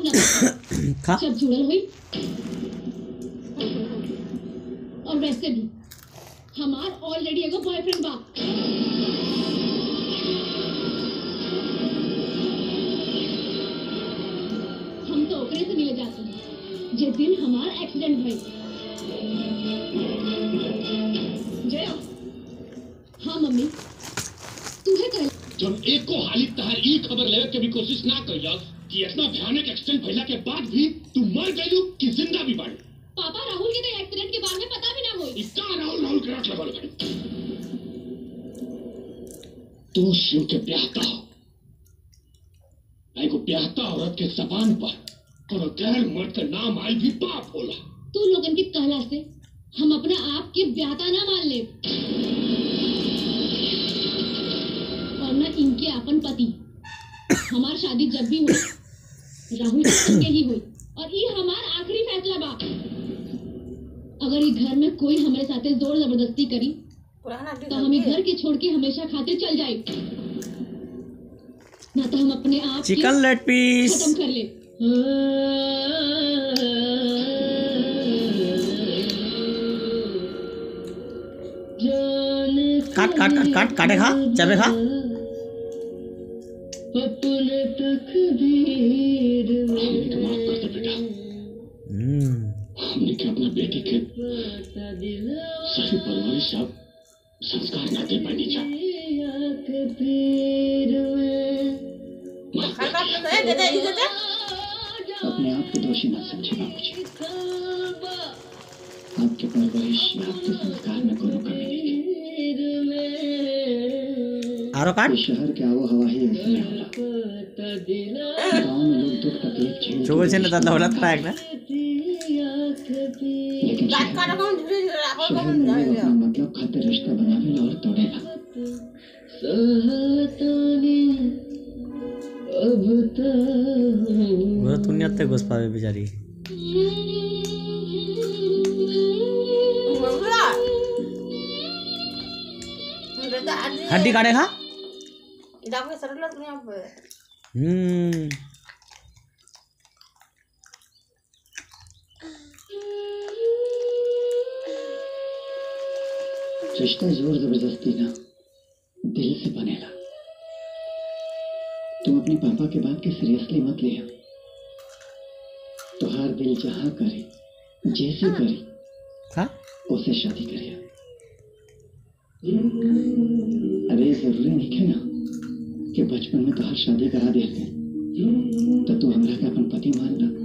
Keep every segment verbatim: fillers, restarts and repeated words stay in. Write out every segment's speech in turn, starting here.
ना जब जुड़ल हुई। और वैसे भी हमार ऑलरेडी एगो बॉयफ्रेंड बा। हम तो ओकरे से मिले जाते हैं जे दिन हमार एक्सीडेंट भई। जया, हाँ मम्मी तुहे कह जब एक को हाली तहार ई खबर लेवे के भी कोशिश ना करिया कि इतना भयानक एक्सीडेंट भइला के बाद भी तू मर गइलू कि जिंदा भी बाड़ी। पापा राहुल के तो एक्सीडेंट के बारे में पता भी ना होई। इसका राहुल राहुल के रख लगल भाई। तू शिव के ब्याहता हो को ब्याहता औरत के जबान पर और गैर मर्द का नाम आई भी पाप होला। तू लोगन के कहला से हम अपने आप के ब्याहता ना मान ले और न इनके अपन पति। हमार शादी जब भी हुई राहुल के ही हुई और ये हमार आखिरी फैसला बा। अगर ये घर में कोई हमारे साथे जोर जबरदस्ती करी तो हम घर के छोड़ के हमेशा खाते चल जाए, ना तो हम अपने आप चिकन लेग पीस खत्म कर ले। काट काट काट काट काटे खा चाबे खा। अपने तकदीर में माफ कर दे बेटा। हमने के अपना बेटे के सही परवरिश अब संस्कार ना दे पानी जा। अपने आप को दोषी मत समझे बाबूजी। आपके परवरिश या आपके संस्कार में कोनो कमी नहीं थी। आरो काट। शहर के आवो हवा ही ऐसे में होला। गाँव में लोग दुख तकलीफ झेल जो वैसे न तल्ला होला था एक ना। लेकिन शहर में लोग अपना मतलब खातिर रिश्ता बनावेला और तोड़ेला। वो दुनिया तक घुस पावे बेचारी। हड्डी काटे खा। हम्म रिश्ता जोर जबरदस्ती ना दिल से बनेला। तुम अपने पापा के बात के सीरियसली मत लिया। तुहार दिल जहाँ करे जैसे करे हाँ उसे शादी करिए। अरे जरूरी नहीं है ना कि बचपन में तुहार शादी करा देते तो तू हमरा का अपन पति मान ला।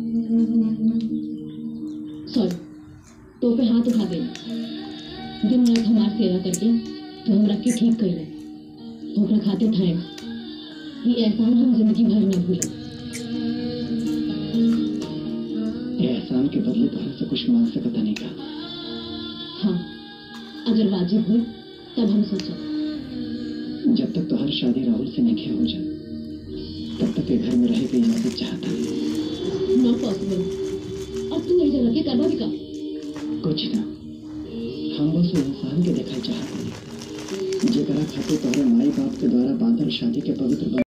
सॉरी तो पे हाथ उठा दे। दिन रात हमार सेवा करके तो हमरा के ठीक कर ले तो हमरा खाते थैंक्स। ये एहसान हम जिंदगी भर न भूलें। ये एहसान के बदले तो हमसे कुछ मांग से पता नहीं का। हाँ अगर वाजिब हो तब हम सोचें। जब तक तो हर शादी राहुल से नहीं हो जाए तब तक के घर में रह के इजाजत चाहता। Not possible. और तू ये जगह के करवा भी का कुछ ना। हम बस इंसान के देखा चाहते हैं जेकरा खाते तोहरे माई बाप के द्वारा बांधल शादी के पवित्र